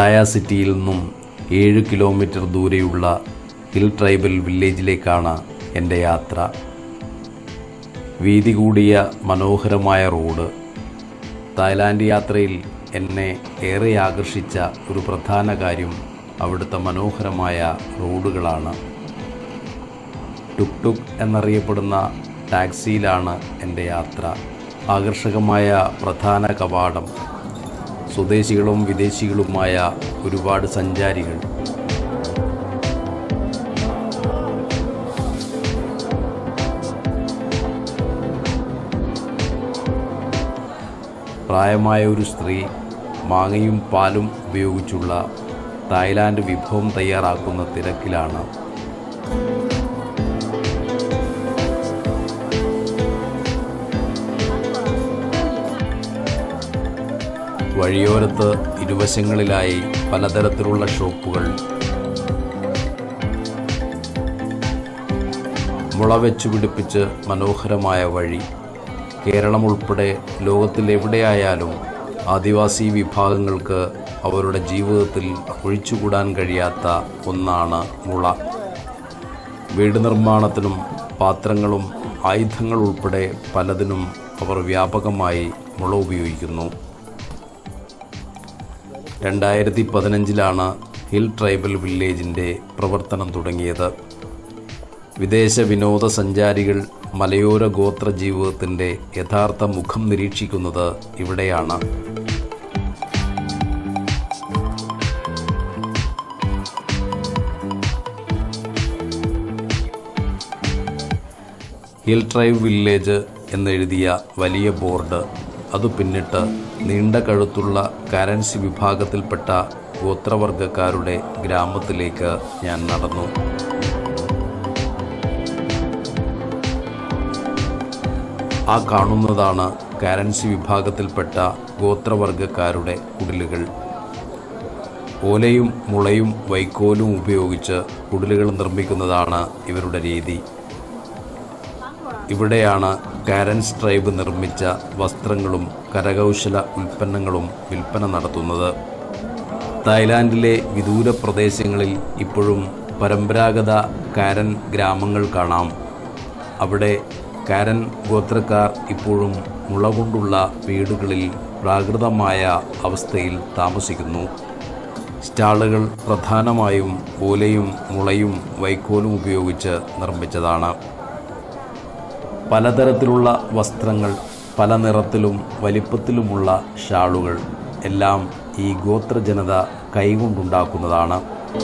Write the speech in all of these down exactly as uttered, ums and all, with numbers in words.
Pattaya സിറ്റിയിൽ നിന്നും ഏഴ് കിലോമീറ്റർ ദൂരെയുള്ള ഹിൽ ട്രൈബൽ വില്ലേജിലേക്കാണ് എൻ്റെ യാത്ര. വീതി കൂടിയ മനോഹരമായ റോഡ്. തായ്ലാൻഡ് യാത്രയിൽ എന്നെ ഏറെ ആകർഷിച്ച ഒരു പ്രധാന കാര്യം അവിടുത്തെ മനോഹരമായ റോഡുകളാണ്. ടുക് ടുക് എന്നറിയപ്പെടുന്ന ടാക്സിയിലാണ് എൻ്റെ യാത്ര. ആകർഷകമായ പ്രധാന കവാടം, സ്വദേശികളും വിദേശികളുമായ ഒരുപാട് സഞ്ചാരികൾ. പ്രായമായ ഒരു സ്ത്രീ മാങ്ങയും പാലും ഉപയോഗിച്ചുള്ള തായ്ലാൻഡ് വിഭവം തയ്യാറാക്കുന്ന തിരക്കിലാണ്. വഴിയോരത്ത് ഇരുവശങ്ങളിലായി പലതരത്തിലുള്ള ഷോപ്പുകൾ. മുള വെച്ചു പിടിപ്പിച്ച് മനോഹരമായ വഴി. കേരളം ഉൾപ്പെടെ ലോകത്തിലെവിടെയായാലും ആദിവാസി വിഭാഗങ്ങൾക്ക് അവരുടെ ജീവിതത്തിൽ ഒഴിച്ചുകൂടാൻ കഴിയാത്ത ഒന്നാണ് മുള. വീട് നിർമ്മാണത്തിനും പാത്രങ്ങളും ആയുധങ്ങൾ ഉൾപ്പെടെ പലതിനും അവർ വ്യാപകമായി മുള ഉപയോഗിക്കുന്നു. രണ്ടായിരത്തി പതിനഞ്ചിലാണ് ഹിൽ ട്രൈബൽ വില്ലേജിൻ്റെ പ്രവർത്തനം തുടങ്ങിയത്. വിദേശ വിനോദസഞ്ചാരികൾ മലയോര ഗോത്ര ജീവിതത്തിൻ്റെ യഥാർത്ഥ മുഖം നിരീക്ഷിക്കുന്നത് ഇവിടെയാണ്. ഹിൽ ട്രൈബ് വില്ലേജ് എന്നെഴുതിയ വലിയ ബോർഡ്, അത് പിന്നിട്ട് നീണ്ട കഴുത്തുള്ള കാരൻസി വിഭാഗത്തിൽപ്പെട്ട ഗോത്രവർഗക്കാരുടെ ഗ്രാമത്തിലേക്ക് ഞാൻ നടന്നു. ആ കാണുന്നതാണ് കാരൻസി വിഭാഗത്തിൽപ്പെട്ട ഗോത്രവർഗക്കാരുടെ കുടിലുകൾ. ഓലയും മുളയും വൈക്കോലും ഉപയോഗിച്ച് കുടിലുകൾ നിർമ്മിക്കുന്നതാണ് ഇവരുടെ രീതി. ഇവിടെയാണ് കാരൻസ് ട്രൈബ് നിർമ്മിച്ച വസ്ത്രങ്ങളും കരകൗശല ഉൽപ്പന്നങ്ങളും വിൽപ്പന നടത്തുന്നത്. തായ്ലാൻഡിലെ വിദൂര പ്രദേശങ്ങളിൽ ഇപ്പോഴും പരമ്പരാഗത കാരൻ ഗ്രാമങ്ങൾ കാണാം. അവിടെ കാരൻ ഗോത്രക്കാർ ഇപ്പോഴും മുള കൊണ്ടുള്ള വീടുകളിൽ പ്രാകൃതമായ അവസ്ഥയിൽ താമസിക്കുന്നു. സ്റ്റാളുകൾ പ്രധാനമായും ഓലയും മുളയും വൈക്കോലും ഉപയോഗിച്ച് നിർമ്മിച്ചതാണ്. പലതരത്തിലുള്ള വസ്ത്രങ്ങൾ, പല നിറത്തിലും വലിപ്പത്തിലുമുള്ള ഷാളുകൾ എല്ലാം ഈ ഗോത്രജനത കൈകൊണ്ടുണ്ടാക്കുന്നതാണ്.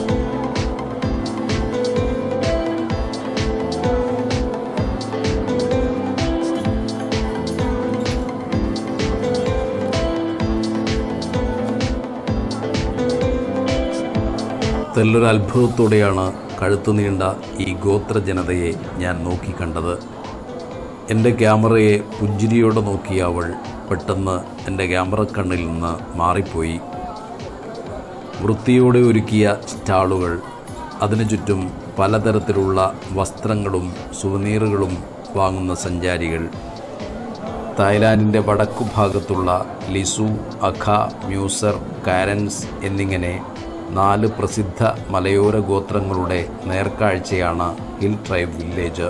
തെല്ലൊരു അത്ഭുതത്തോടെയാണ് കഴുത്തു നീണ്ട ഈ ഗോത്രജനതയെ ഞാൻ നോക്കിക്കണ്ടത്. എൻ്റെ ക്യാമറയെ പുഞ്ചിരിയോടെ നോക്കിയ അവൾ പെട്ടെന്ന് എൻ്റെ ക്യാമറ കണ്ണിൽ നിന്ന് മാറിപ്പോയി. വൃത്തിയോടെ ഒരുക്കിയ സ്റ്റാളുകൾ, അതിനു ചുറ്റും പലതരത്തിലുള്ള വസ്ത്രങ്ങളും സുവനീറുകളും വാങ്ങുന്ന സഞ്ചാരികൾ. തായ്ലാൻഡിൻ്റെ വടക്കു ഭാഗത്തുള്ള ലിസു, അഖ, മ്യൂസർ, കാരൻസ് എന്നിങ്ങനെ നാല് പ്രസിദ്ധ മലയോര ഗോത്രങ്ങളുടെ നേർക്കാഴ്ചയാണ് hill tribe village.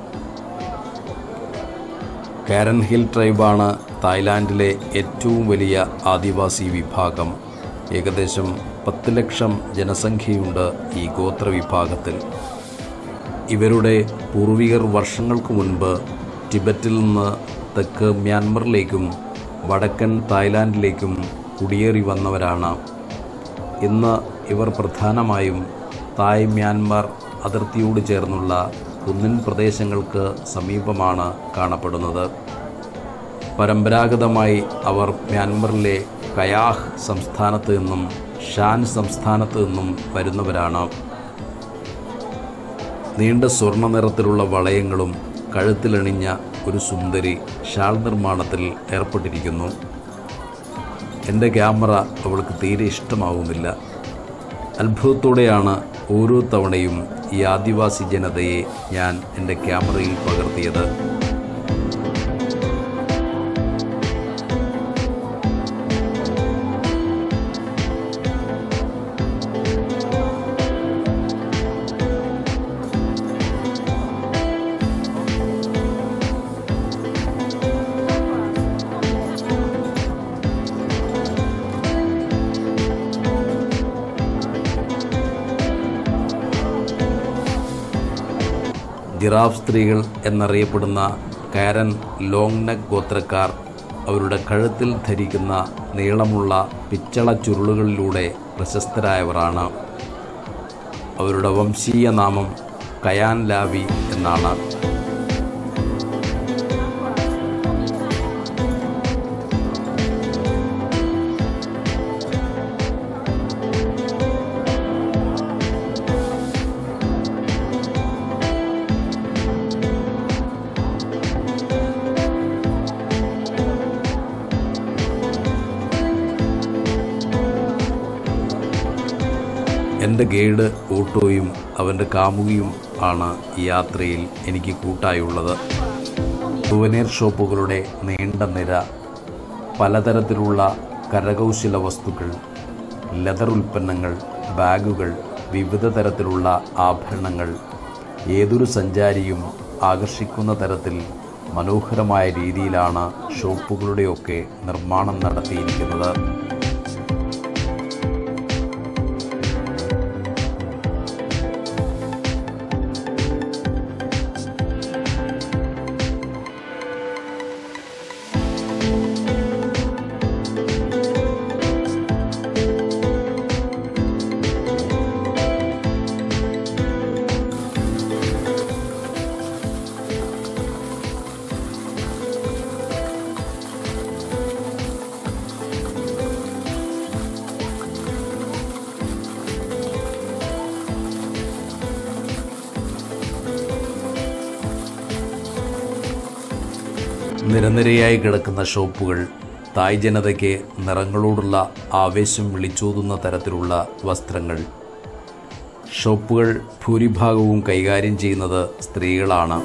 Karen hill ട്രൈബാണ് തായ്ലാൻഡിലെ ഏറ്റവും വലിയ ആദിവാസി വിഭാഗം. ഏകദേശം പത്ത് ലക്ഷം ജനസംഖ്യയുണ്ട് ഈ ഗോത്രവിഭാഗത്തിൽ. ഇവരുടെ പൂർവികർ വർഷങ്ങൾക്ക് മുൻപ് ടിബറ്റിൽ നിന്ന് തെക്ക് മ്യാൻമറിലേക്കും വടക്കൻ തായ്ലാൻഡിലേക്കും കുടിയേറി വന്നവരാണ്. ഇന്ന് ഇവർ പ്രധാനമായും തായ് മ്യാൻമർ അതിർത്തിയോട് ചേർന്നുള്ള കുന്നിൻ പ്രദേശങ്ങൾക്ക് സമീപമാണ് കാണപ്പെടുന്നത്. പരമ്പരാഗതമായി അവർ മ്യാൻമറിലെ കയാഹ് സംസ്ഥാനത്ത് നിന്നും ഷാൻ സംസ്ഥാനത്ത് നിന്നും വരുന്നവരാണ്. നീണ്ട സ്വർണ്ണ നിറത്തിലുള്ള വളയങ്ങളും കഴുത്തിലണിഞ്ഞ ഒരു സുന്ദരി ഷാൾ നിർമ്മാണത്തിൽ ഏർപ്പെട്ടിരിക്കുന്നു. എൻ്റെ ക്യാമറ അവൾക്ക് തീരെ ഇഷ്ടമാവുന്നില്ല. അത്ഭുതത്തോടെയാണ് ഓരോ തവണയും ഈ ആദിവാസി ജനതയെ ഞാൻ എൻ്റെ ക്യാമറയിൽ പകർത്തിയത്. ജിറാഫ് സ്ത്രീകൾ എന്നറിയപ്പെടുന്ന കാരൻ ലോങ് നെക്ക് ഗോത്രക്കാർ അവരുടെ കഴുത്തിൽ ധരിക്കുന്ന നീളമുള്ള പിച്ചള ചുരുളുകളിലൂടെ പ്രശസ്തരായവരാണ്. അവരുടെ വംശീയ നാമം കയാൻ ലാവി എന്നാണ്. എൻ്റെ ഗൈഡ് ഓട്ടോയും അവൻ്റെ കാമുകിയും ആണ് ഈ യാത്രയിൽ എനിക്ക് കൂട്ടായുള്ളത്. സുവനീർ ഷോപ്പുകളുടെ നീണ്ട നിര, പലതരത്തിലുള്ള കരകൗശല വസ്തുക്കൾ, ലെതർ ഉൽപ്പന്നങ്ങൾ, ബാഗുകൾ, വിവിധ തരത്തിലുള്ള ആഭരണങ്ങൾ ഏതൊരു സഞ്ചാരിയും ആകർഷിക്കുന്ന തരത്തിൽ മനോഹരമായ രീതിയിലാണ് ഷോപ്പുകളുടെയൊക്കെ നിർമ്മാണം നടത്തിയിരിക്കുന്നത്. നിരനിരയായി കിടക്കുന്ന ഷോപ്പുകൾ തായ് ജനതയ്ക്ക് നിറങ്ങളോടുള്ള ആവേശം വിളിച്ചോതുന്ന തരത്തിലുള്ള വസ്ത്രങ്ങൾ. ഷോപ്പുകൾ ഭൂരിഭാഗവും കൈകാര്യം ചെയ്യുന്നത് സ്ത്രീകളാണ്.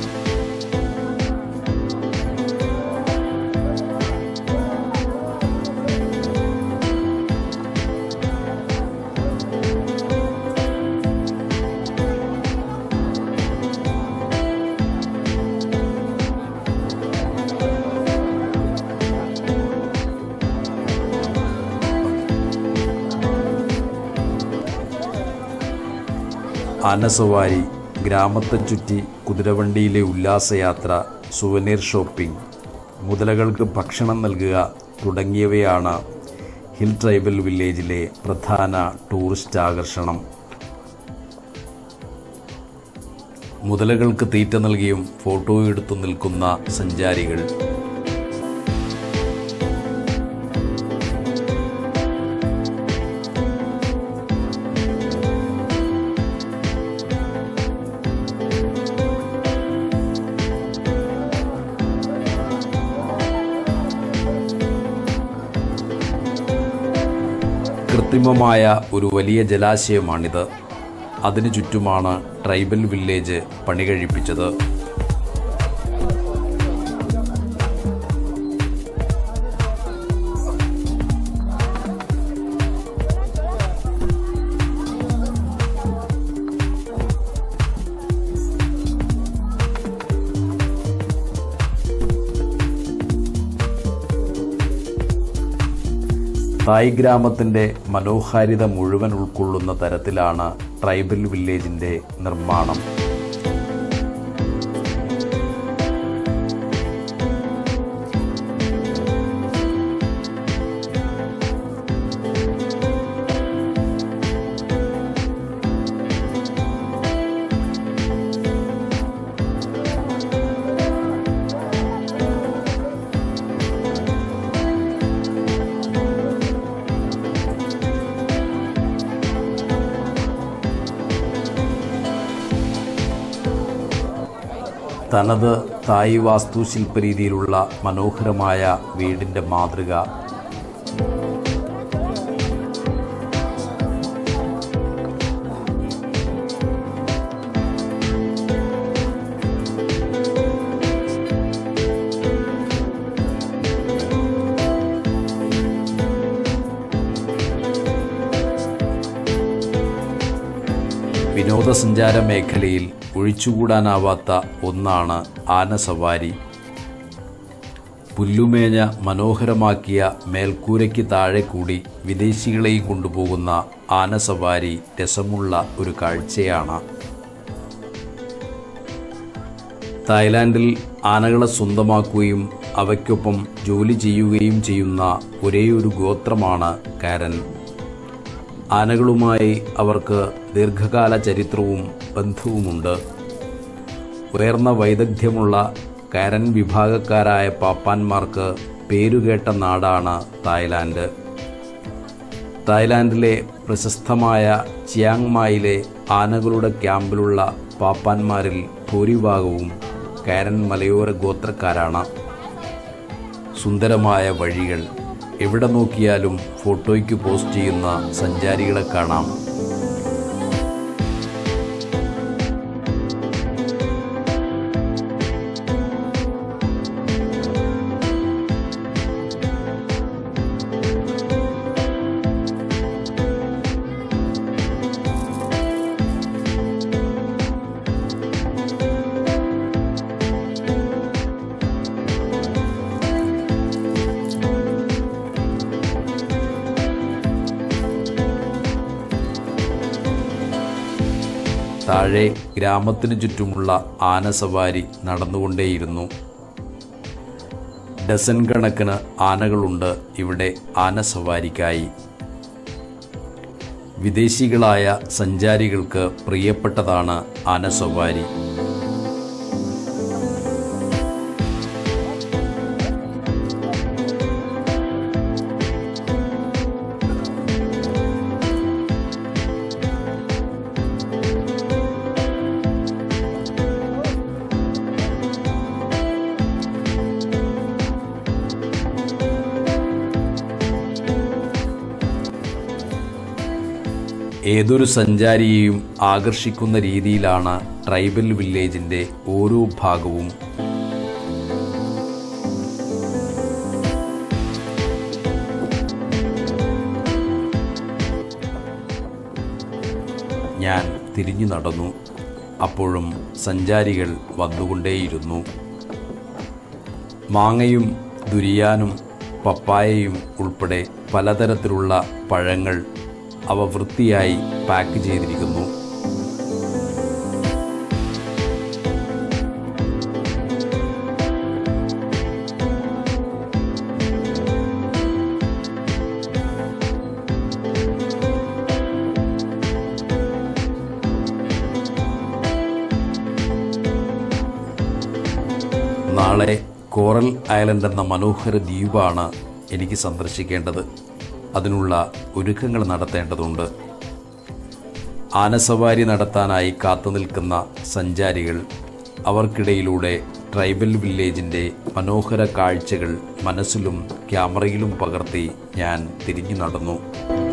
ആനസവാരി, ഗ്രാമത്തെ ചുറ്റി കുതിരവണ്ടിയിലെ ഉല്ലാസയാത്ര, സുവനീർ ഷോപ്പിംഗ്, മുതലകൾക്ക് ഭക്ഷണം നൽകുക തുടങ്ങിയവയാണ് ഹിൽ ട്രൈബൽ വില്ലേജിലെ പ്രധാന ടൂറിസ്റ്റ് ആകർഷണം. മുതലകൾക്ക് തീറ്റ നൽകിയും ഫോട്ടോ എടുത്തു നിൽക്കുന്ന സഞ്ചാരികൾ. കൃത്രിമമായ ഒരു വലിയ ജലാശയമാണിത്. അതിനു ചുറ്റുമാണ് ട്രൈബൽ വില്ലേജ് പണി കഴിപ്പിച്ചത്. തായ് ഗ്രാമത്തിൻ്റെ മനോഹാരിത മുഴുവൻ ഉൾക്കൊള്ളുന്ന തരത്തിലാണ് ട്രൈബൽ വില്ലേജിൻ്റെ നിർമ്മാണം. തനത് തായ് വാസ്തുശില്പരീതിയിലുള്ള മനോഹരമായ വീടിൻ്റെ മാതൃക വിനോദസഞ്ചാര മേഖലയിൽ ഒഴിച്ചുകൂടാനാവാത്ത ഒന്നാണ് ആനസവാരി. പുല്ലുമേഞ്ഞ മനോഹരമാക്കിയ മേൽക്കൂരയ്ക്ക് താഴെ കൂടി വിദേശികളെയും കൊണ്ടുപോകുന്ന ആനസവാരി രസമുള്ള ഒരു കാഴ്ചയാണ്. തായ്ലാൻഡിൽ ആനകളെ സ്വന്തമാക്കുകയും അവയ്ക്കൊപ്പം ജോലി ചെയ്യുകയും ചെയ്യുന്ന ഒരേയൊരു ഗോത്രമാണ് കാരൻ. ആനകളുമായി അവർക്ക് ദീർഘകാല ചരിത്രവും ബന്ധവുമുണ്ട്. ഉയർന്ന വൈദഗ്ധ്യമുള്ള കാരൻ വിഭാഗക്കാരായ പാപ്പാന്മാർക്ക് പേരുകേട്ട നാടാണ് തായ്ലാൻഡ്. തായ്ലാൻഡിലെ പ്രശസ്തമായ ചിയാങ് മായിലെ ആനകളുടെ ക്യാമ്പിലുള്ള പാപ്പാന്മാരിൽ ഭൂരിഭാഗവും കാരൻ മലയോര ഗോത്രക്കാരാണ്. സുന്ദരമായ വഴികൾ, എവിടെ നോക്കിയാലും ഫോട്ടോയ്ക്ക് പോസ്റ്റ് ചെയ്യുന്ന സഞ്ചാരികളെ കാണാം. താഴെ ഗ്രാമത്തിനു ചുറ്റുമുള്ള ആനസവാരി നടന്നുകൊണ്ടേയിരുന്നു. ഡസൻ കണക്കിന് ആനകളുണ്ട് ഇവിടെ ആനസവാരിക്കായി. വിദേശികളായ സഞ്ചാരികൾക്ക് പ്രിയപ്പെട്ടതാണ് ആനസവാരി. ഏതൊരു സഞ്ചാരിയെയും ആകർഷിക്കുന്ന രീതിയിലാണ് ട്രൈബൽ വില്ലേജിൻ്റെ ഓരോ ഭാഗവും. ഞാൻ തിരിഞ്ഞു നടന്നു. അപ്പോഴും സഞ്ചാരികൾ വന്നുകൊണ്ടേയിരുന്നു. മാങ്ങയും ദുരിയാനും പപ്പായയും ഉൾപ്പെടെ പലതരത്തിലുള്ള പഴങ്ങൾ അവ വൃത്തിയായി പാക്ക് ചെയ്തിരിക്കുന്നു. നാളെ കോറൽ ഐലൻഡ് എന്ന മനോഹര ദ്വീപാണ് എനിക്ക് സന്ദർശിക്കേണ്ടത്. അതിനുള്ള ഒരുക്കങ്ങൾ നടത്തേണ്ടതുണ്ട്. ആനസവാരി നടത്താനായി കാത്തുനിൽക്കുന്ന സഞ്ചാരികൾ, അവർക്കിടയിലൂടെ ട്രൈബൽ വില്ലേജിൻ്റെ മനോഹര കാഴ്ചകൾ മനസ്സിലും ക്യാമറയിലും പകർത്തി ഞാൻ തിരിഞ്ഞു നടന്നു.